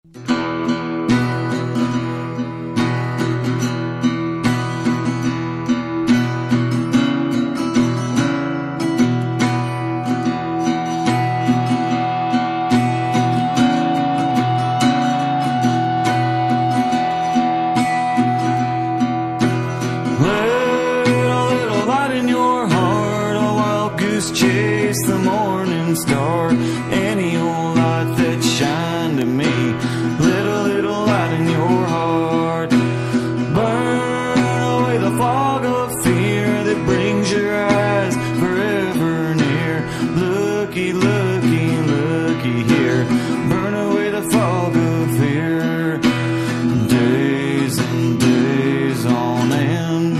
Chase the morning star, any old light that shine to me. Little light in your heart, burn away the fog of fear that brings your eyes forever near. Looky, looky, looky here, burn away the fog of fear. Days and days on end,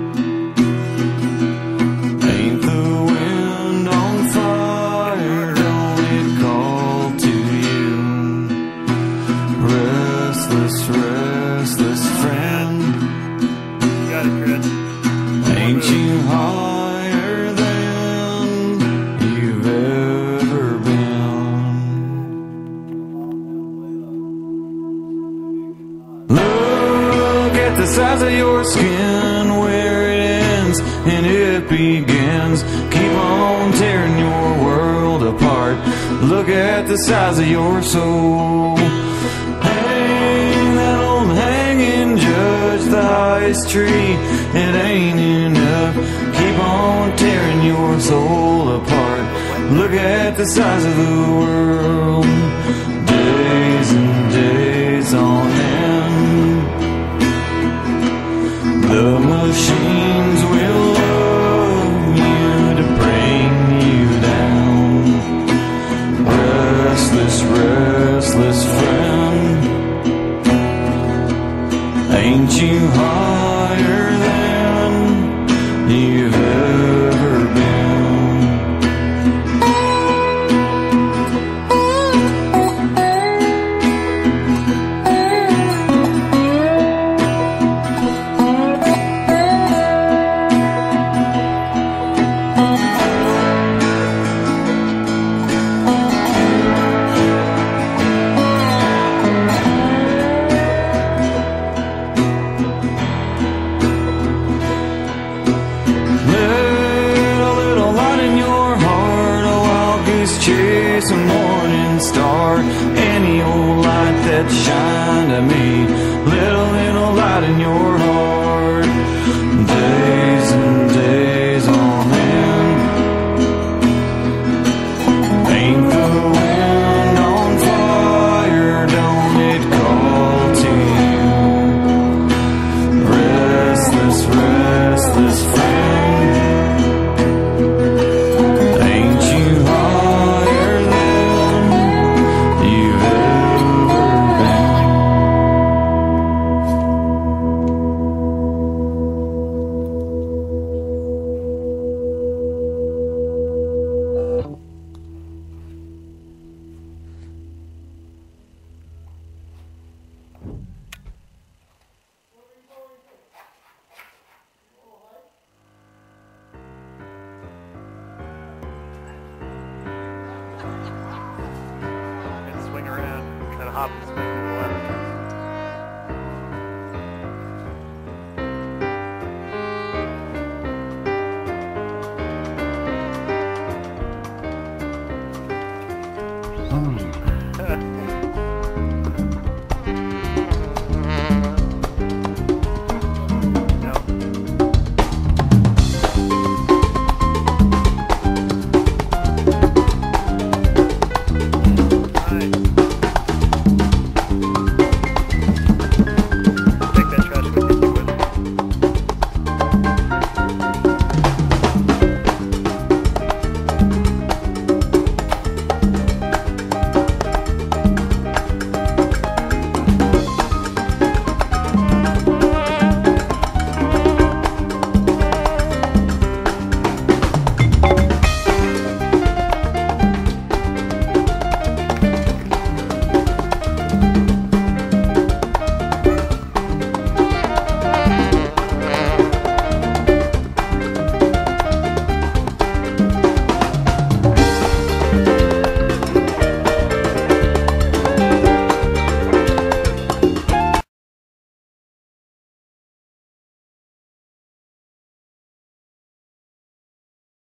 ain't the wind on fire, don't it call to you? Restless, restless friend, You got it, Chris. ain't you higher than you've ever been? Look at the size of your skin, where it ends and it begins. Keep on tearing your world apart. Look at the size of your soul. Hang that old hanging judge, the highest tree, it ain't enough. Keep on tearing your soul apart. Look at the size of the world. Days and days on end, the machines will love you to bring you down. Restless, restless friend, ain't you higher than you've ever been? Chase a morning star, any old light that shine to me. Little light in your heart. Days and days on end, ain't the wind on fire, don't it call to you? Restless, restless friend, ain't you higher than you've ever been? And swing around, try to hop and swing.